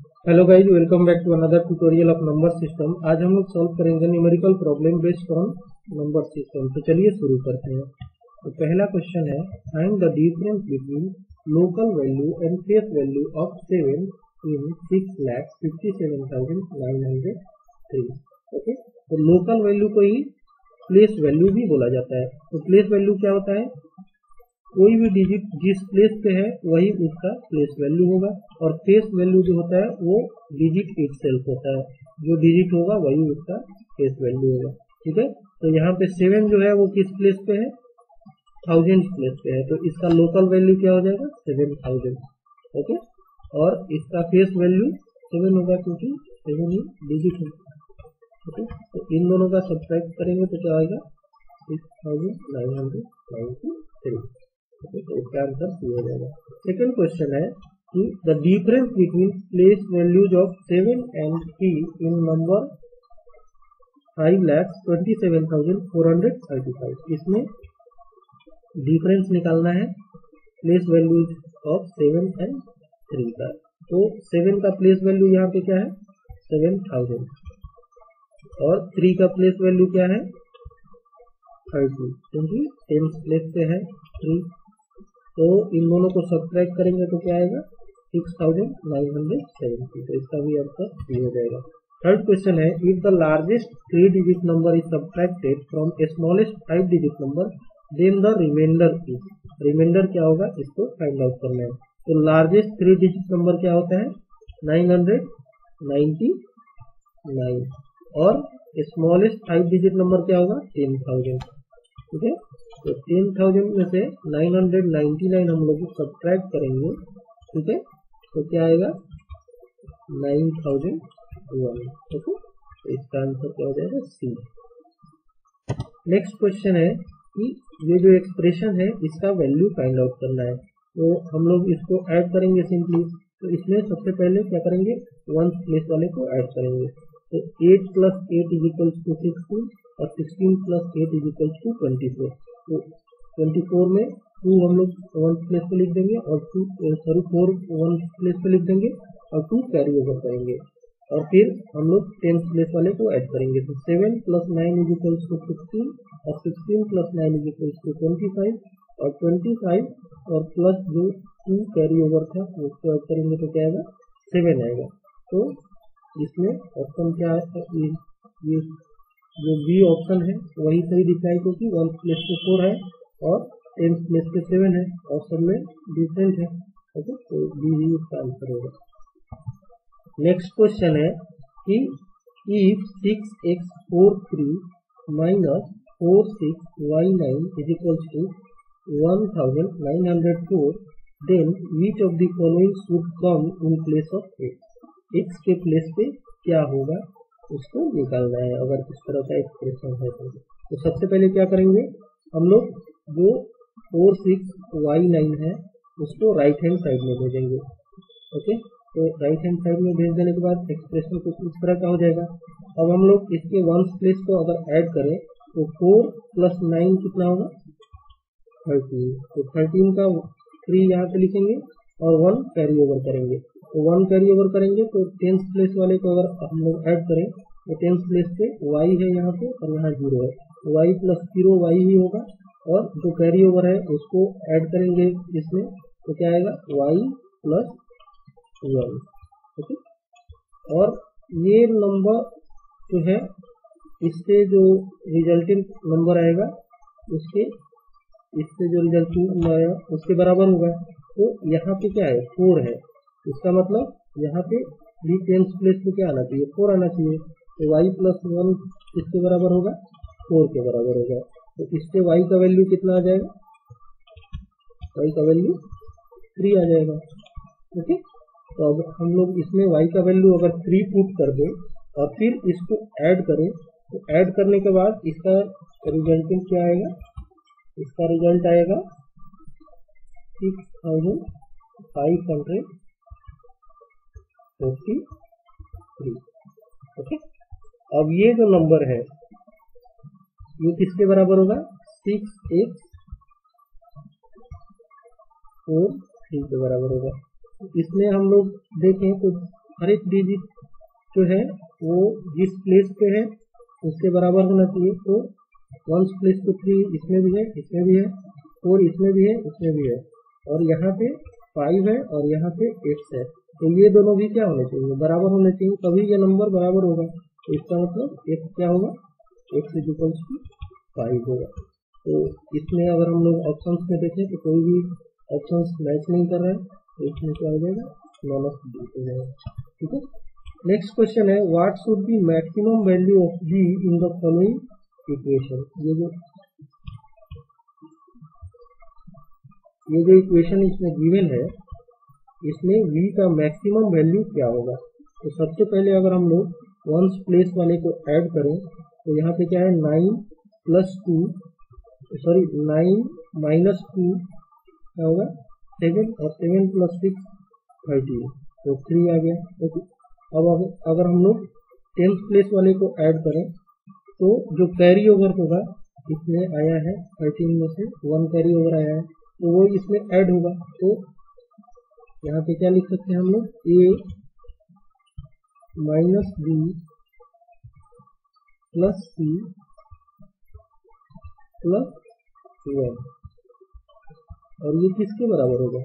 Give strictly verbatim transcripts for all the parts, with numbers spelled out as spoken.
Hello guys, welcome back to another tutorial of number system. आज हम लोग solve करेंगे numerical problem based on number system. तो चलिए शुरू करते हैं। तो पहला क्वेश्चन है, find the difference between local value and face value of seven in six lakh fifty seven thousand nine hundred three. Okay, तो लोकल वैल्यू को ही प्लेस वैल्यू भी बोला जाता है। तो प्लेस वैल्यू क्या होता है? कोई भी डिजिट जिस प्लेस पे है वही उसका प्लेस वैल्यू होगा, और फेस वैल्यू जो होता है वो डिजिट इटसेल्फ होता है। जो डिजिट होगा वही उसका फेस वैल्यू होगा। ठीक है, तो यहाँ पे सेवन जो है वो किस प्लेस पे है? थाउजेंड प्लेस पे है, तो इसका लोकल वैल्यू क्या हो जाएगा? Seven thousand. ओके, और इसका फेस वैल्यू सेवन होगा क्योंकि सेवन ही डिजिट है। ओके, तो इन दोनों का सब्ट्रैक्ट करेंगे तो क्या आएगा? Six thousand nine hundred ninety three. तो इसका आंसर सी हो जाएगा। सेकेंड क्वेश्चन है कि the difference between place values of seven and three in number five lakh twenty seven thousand four hundred thirty five. इसमें डिफरेंस निकालना है place values of seven and three का। तो सेवन का प्लेस वैल्यू यहाँ पे क्या है? सेवन थाउजेंड, और थ्री का प्लेस वैल्यू क्या है? थर्टी, क्योंकि टेंथ प्लेस पे है थ्री। तो इन दोनों को सब्ट्रैक्ट करेंगे तो क्या आएगा? Six thousand nine hundred seventy. तो इसका भी आंसर सी हो जाएगा। थर्ड क्वेश्चन है, if the largest three digit number is subtracted from smallest five digit number then the reminder is. Reminder क्या होगा, इसको फाइंड आउट करना है। तो लार्जेस्ट थ्री डिजिट नंबर क्या होता है? नाइन हंड्रेड नाइन्टी नाइन, और स्मॉलेस्ट फाइव डिजिट नंबर क्या होगा? Ten thousand. ठीक है, तो टेन थाउजेंड में से नाइन हंड्रेड नाइन्टी नाइन हम लोग सब्ट्रैक्ट करेंगे। ठीक है, तो क्या आएगा? Nine thousand one. ओके, तो इसका आंसर क्या हो जाएगा? सी। नेक्स्ट क्वेश्चन है कि ये जो एक्सप्रेशन है इसका वैल्यू फाइंड आउट करना है। तो हम लोग इसको ऐड करेंगे सिंपली। तो इसमें सबसे पहले क्या करेंगे? वन प्लेस वाले को ऐड करेंगे। तो eight plus eight is equals to sixteen, और sixteen plus eight is equals to twenty four. तो ट्वेंटी फोर में टू हम लोग वन प्लेस पे लिख देंगे, और two sorry four one place पे लिख देंगे, और टू कैरी ओवर करेंगे, और फिर हम लोग टेन प्लेस वाले को ऐड करेंगे। तो seven plus nine is equals to sixteen, और sixteen plus nine is equals to twenty five, और ट्वेंटी फाइव और प्लस जो टू कैरी ओवर था उसको ऐड करेंगे तो क्या आएगा? सेवन आएगा। तो इसमें ऑप्शन क्या है? ये जो बी ऑप्शन है वही सही दिख रहा है, क्योंकि वन प्लेस पे फोर है और टेन प्लेस पे सेवन है, ऑप्शन में डिफरेंट है। ओके, तो बी ही इसका आंसर होगा। नेक्स्ट क्वेश्चन है कि if six X four three minus four six Y nine is equals to one thousand nine hundred four, then which of the following should come in place of X. X के place पे क्या होगा उसको निकालना है, अगर इस तरह का एक्सप्रेशन है तो। तो सबसे पहले क्या करेंगे हम लोग? जो फोर सिक्स वाई नाइन है उसको राइट हैंड साइड में भेजेंगे। ओके, तो राइट हैंड साइड में भेज देने के बाद एक्सप्रेशन कुछ इस तरह का हो जाएगा। अब हम लोग इसके वंस प्लेस को अगर ऐड करें तो फोर प्लस नाइन कितना होगा? थर्टीन। तो थर्टीन का थ्री यहाँ पे लिखेंगे और वन कैरी ओवर करेंगे। तो वन कैरी ओवर करेंगे तो टेंथ प्लेस वाले को अगर हम लोग ऐड करें तो टेंथ प्लेस पे वाई है यहाँ पे, और यहाँ जीरो है, तो वाई प्लस जीरो वाई ही होगा, और जो कैरी ओवर है उसको ऐड करेंगे इसमें तो क्या आएगा? Y plus one. ओके, और ये नंबर जो है इससे जो रिजल्टिंग नंबर आएगा उसके इससे जो रिजल्टिंग नंबर आएगा उसके बराबर होगा। तो यहाँ पे क्या है? फोर है, इसका मतलब यहाँ पे भी टेंथ प्लेस पे क्या आना चाहिए? फोर आना चाहिए। तो y प्लस वन किसके बराबर होगा? फोर के बराबर होगा। तो इससे y का वैल्यू कितना आ जाएगा? y का वैल्यू थ्री आ जाएगा। ओके, तो अब हम लोग इसमें y का वैल्यू अगर थ्री पुट कर दें और फिर इसको ऐड करें तो ऐड करने के बाद इसका रिजल्टिंग क्या आएगा? इसका रिजल्ट आएगा six thousand five hundred forty three. Okay, अब ये जो नंबर है ये किसके बराबर होगा? सिक्स एक्स फोर थ्री के बराबर होगा। इसमें हम लोग देखें तो हर एक डिजिट जो है वो जिस प्लेस पे है उसके बराबर होना चाहिए। तो वंस प्लेस तो थ्री इसमें भी है, इसमें भी है, फोर इसमें भी है, इसमें भी है, और यहाँ पे फाइव है और यहाँ पे एक्स है। तो ये दोनों भी क्या होने चाहिए, बराबर होने चाहिए, तभी ये नंबर बराबर होगा। तो इसका मतलब एक्स क्या होगा, X is equals to five होगा। तो इसमें अगर हम लोग ऑप्शंस में देखें तो कोई भी ऑप्शंस मैच नहीं कर रहा है, तो इसमें क्या हो जाएगा, नॉन ऑफ डी हो जाएगा। ठीक है, नेक्स्ट क्वेश्चन है what should be maximum value of B in the following equation. ये जो ये जो इक्वेशन इसमें गिवन है इसमें v का मैक्सिमम वैल्यू क्या होगा। तो सबसे पहले अगर हम लोग वंस प्लेस वाले को ऐड करें तो यहाँ पे क्या है, nine plus two sorry nine minus two क्या होगा, सेवन, और सेवन प्लस सिक्स थर्टीन, तो थ्री आ गया। ओके, अब अगर, अगर हम लोग टेंथ प्लेस वाले को ऐड करें तो जो कैरी ओवर होगा इसमें आया है थर्टीन में से वन कैरी ओवर आया है, तो वो इसमें ऐड होगा। तो यहाँ पे क्या लिख सकते हैं हम लोग, A minus B plus C plus one, और ये किसके बराबर होगा,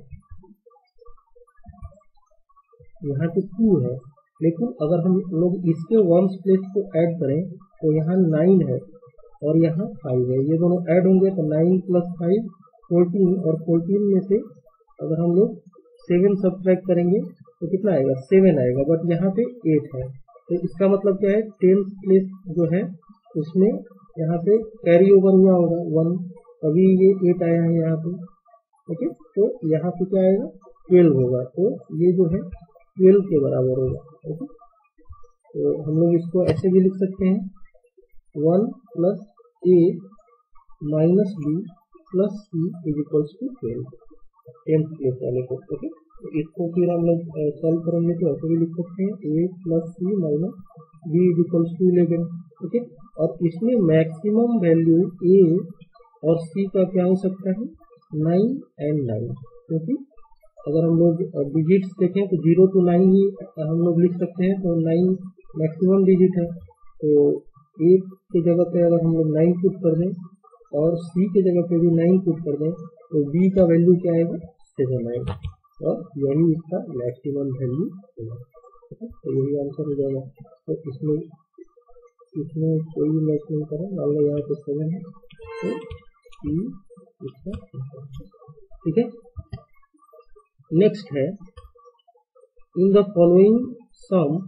यहाँ पे टू है, लेकिन अगर हम लोग इसके वंस प्लेस को ऐड करें तो यहाँ नाइन है और यहाँ फाइव है, ये दोनों ऐड होंगे तो नाइन प्लस फाइव फोर्टीन, और फोर्टीन में से अगर हम लोग सेवन सब्ट्रैक्ट करेंगे तो कितना आएगा, सेवन आएगा, बट यहाँ पे एट है। तो इसका मतलब क्या है, टेंथ प्लेस जो है उसमें यहाँ पे कैरी ओवर हुआ होगा वन, तभी ये एट आया है यहाँ पे। ओके, तो यहाँ पे क्या आएगा, ट्वेल्व होगा, तो ये जो है ट्वेल्व के बराबर होगा। ओके, तो हम लोग इसको ऐसे भी लिख सकते हैं, one plus A minus B plus C is equals to twelve, tenth place वाले को। ओके, तो इसको फिर हम लोग सॉल्व करेंगे तो ऐसे भी लिख सकते हैं, A plus C minus B is equals to eleven. Okay, और इसमें मैक्सिमम वैल्यू ए और सी का क्या हो सकता है, नाइन एंड नाइन, क्योंकि अगर हम लोग डिजिट्स देखें तो जीरो टू नाइन ही हम लोग लिख सकते हैं, तो नाइन मैक्सिमम डिजिट है। तो ए की जगह पे अगर हम लोग नाइन पुट कर दें और सी की जगह पे भी नाइन पुट कर दें तो बी का वैल्यू क्या आएगा, सेवन आएगा, और यही इसका मैक्सिमम वैल्यू होगा। तो यही आंसर हो जाएगा। तो इसमें इसमें कोई भी मैच नहीं करें, मान लो यहाँ पे सेवन है तो सी इसका, ठीक है। नेक्स्ट है in the following sum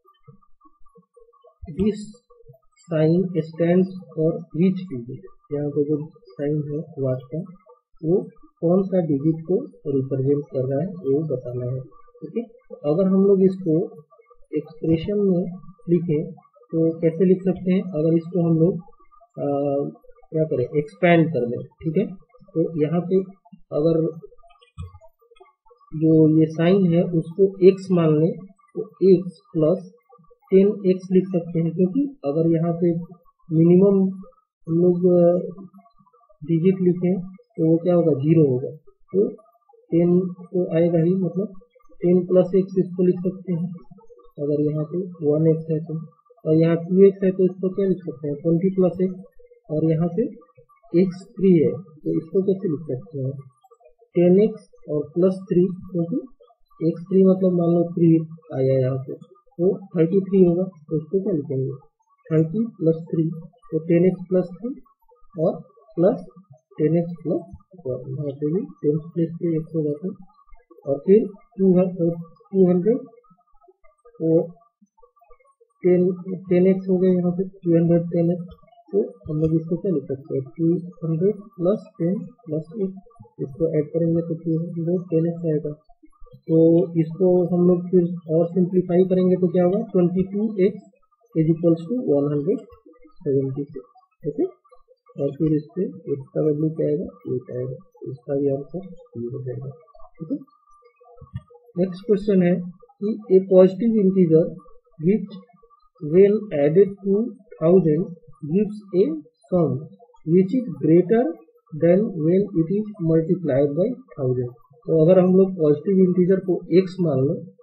this sign stands for which digit. यहाँ पे जो साइन है वाट का वो कौन सा डिजिट को रिप्रेजेंट कर रहा है वो बताना है। ठीक है, अगर हम लोग इसको एक्सप्रेशन में लिखें तो कैसे लिख सकते हैं, अगर इसको हम लोग क्या करें, एक्सपैंड कर दें। ठीक है, तो यहाँ पे अगर जो ये साइन है उसको x मान लें तो x प्लस टेन एक्स लिख सकते हैं, क्योंकि अगर यहाँ पे मिनिमम हम लोग डिजिट लिखें तो वो क्या होगा, जीरो होगा, तो टेन तो आएगा ही, मतलब टेन प्लस एक्स इसको लिख सकते हैं। अगर यहाँ पे वन एक्स है तो, और यहाँ टू एक्स है तो इसको क्या लिख सकते हैं, ट्वेंटी प्लस एक्स, और यहाँ पे एक्स थ्री है तो इसको कैसे लिख सकते हैं, टेन एक्स और प्लस थ्री, क्योंकि एक्स थ्री मतलब मान लो थ्री आया यहाँ पे तो थर्टी थ्री होगा, तो इसको क्या लिखेंगे, थर्टी प्लस थ्री, तो टेन एक्स प्लस थ्री और plus ten X plus one, यहाँ पे भी टेन प्लस थ्री एक्स हो जाता है, और फिर टू टू हंड्रेड तो टेन टेन एक्स हो गए, यहाँ पे टू हंड्रेड टेन एक्स, तो हम लोग इसको क्या लिख सकते हैं, two hundred plus ten plus X, इसको ऐड करेंगे तो टू हंड्रेड टेन एक्स आएगा। तो इसको हम लोग फिर और सिंप्लीफाई करेंगे तो क्या होगा, twenty two X is equals to one hundred seventy six. Okay, और फिर इस पे एक्स का वैल्यू क्या आएगा, एट आएगा, इसका भी आंसर ये हो जाएगा। ठीक है, नेक्स्ट क्वेश्चन है कि a positive integer which when added to thousand gives a sum which is greater than when it is multiplied by thousand. तो अगर हम लोग पॉजिटिव इंटीजर को x मान लें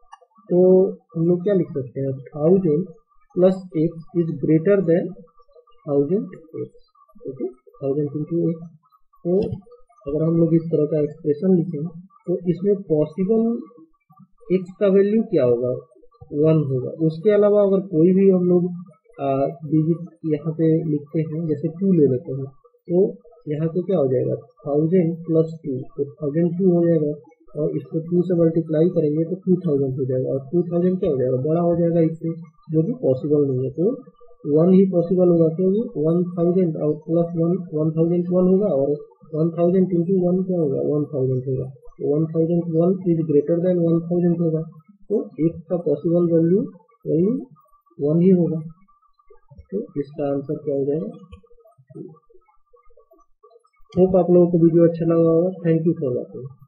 तो हम लोग क्या लिख सकते हैं, thousand plus X is greater than thousand X, okay, thousand into X. तो अगर हम लोग इस तरह का एक्सप्रेशन लिखें तो इसमें पॉसिबल एक्स का वैल्यू क्या होगा, वन होगा। उसके अलावा अगर कोई भी हम लोग डिजिट यहाँ पे लिखते हैं, जैसे टू ले लेते हैं, तो यहाँ पे क्या हो जाएगा, थाउजेंड प्लस टू, तो थाउजेंड टू हो जाएगा, और इसको टू से मल्टीप्लाई करेंगे तो टू थाउजेंड हो जाएगा, और टू थाउजेंड क्या हो जाएगा, बड़ा हो जाएगा इससे, जो कि पॉसिबल नहीं है। तो वन ही पॉसिबल होगा, क्योंकि वन थाउजेंड और plus one, one thousand one होगा, और वन थाउजेंड इंटू वन क्या होगा, वन थाउजेंड होगा। One thousand one is greater than one thousand होगा, तो एक्स का पॉसिबल वैल्यू वैल्यू वन ही होगा। तो इसका आंसर क्या हो जाएगा। होप आप लोगों को वीडियो अच्छा लगा होगा। Thank you for watching.